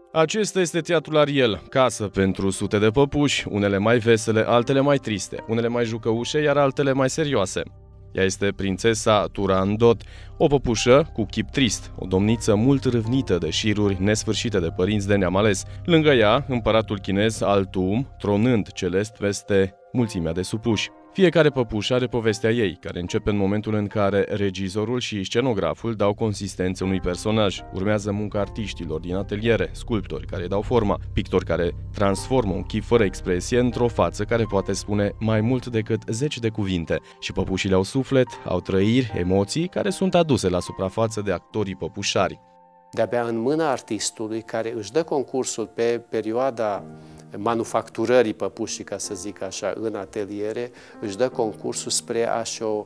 Acesta este Teatrul Ariel, casă pentru sute de păpuși, unele mai vesele, altele mai triste, unele mai jucăușe, iar altele mai serioase. Ea este prințesa Turandot, o păpușă cu chip trist, o domniță mult râvnită de șiruri nesfârșite de părinți de neam ales. Lângă ea, împăratul chinez Altum, tronând celest peste mulțimea de supuși. Fiecare păpușă are povestea ei, care începe în momentul în care regizorul și scenograful dau consistență unui personaj. Urmează munca artiștilor din ateliere, sculptori care dau forma, pictori care transformă un chip fără expresie într-o față care poate spune mai mult decât 10 de cuvinte. Și păpușile au suflet, au trăiri, emoții care sunt aduse la suprafață de actorii păpușari. De-abia în mâna artistului care își dă concursul pe perioada manufacturării păpușii, ca să zic așa, în ateliere, își dă concursul spre a-și o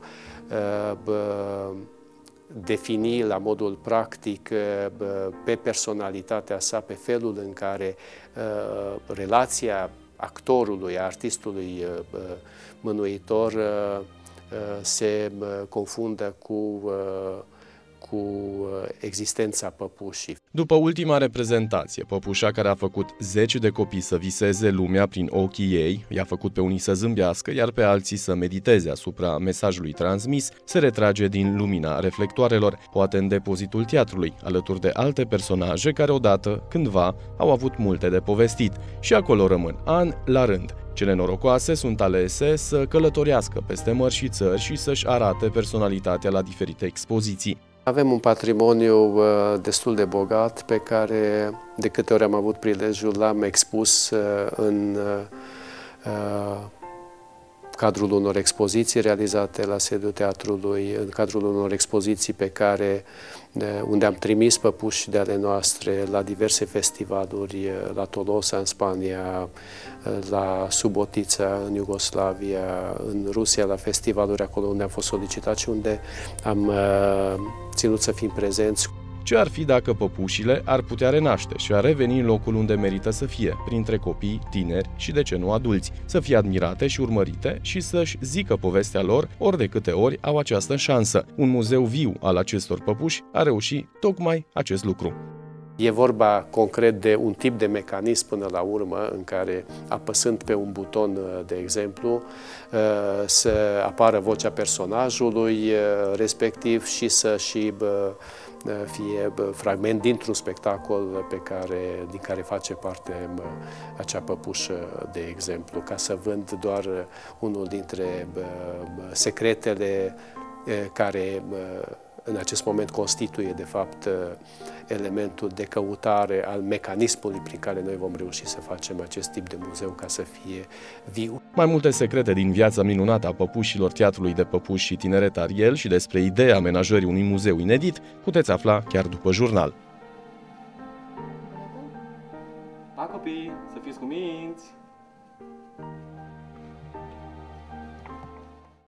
defini la modul practic pe personalitatea sa, pe felul în care relația actorului, artistului mânuitor se confundă cu existența păpușii. După ultima reprezentație, păpușa care a făcut 10 de copii să viseze lumea prin ochii ei, i-a făcut pe unii să zâmbească, iar pe alții să mediteze asupra mesajului transmis, se retrage din lumina reflectoarelor, poate în depozitul teatrului, alături de alte personaje care odată, cândva, au avut multe de povestit și acolo rămân, an la rând. Cele norocoase sunt alese să călătorească peste mări și țări și să-și arate personalitatea la diferite expoziții. Avem un patrimoniu destul de bogat pe care, de câte ori am avut prilejul, l-am expus în cadrul unor expoziții realizate la sediul teatrului, în cadrul unor expoziții unde am trimis păpuși de ale noastre la diverse festivaluri, la Tolosa în Spania, la Subotica în Iugoslavia, în Rusia, la festivaluri acolo unde am fost solicitat și unde am ținut să fim prezenți. Ce ar fi dacă păpușile ar putea renaște și ar reveni în locul unde merită să fie, printre copii, tineri și, de ce nu, adulți, să fie admirate și urmărite și să-și zică povestea lor ori de câte ori au această șansă. Un muzeu viu al acestor păpuși a reușit tocmai acest lucru. E vorba concret de un tip de mecanism până la urmă în care, apăsând pe un buton, de exemplu, să apară vocea personajului respectiv și să fie fragment dintr-un spectacol din care face parte acea păpușă, de exemplu, ca să vând doar unul dintre secretele care în acest moment constituie, de fapt, elementul de căutare al mecanismului prin care noi vom reuși să facem acest tip de muzeu ca să fie viu. Mai multe secrete din viața minunată a păpușilor Teatrului de Păpuși și Tineret Ariel și despre ideea amenajării unui muzeu inedit puteți afla chiar după jurnal. Pa, copii, să fiți cuminți!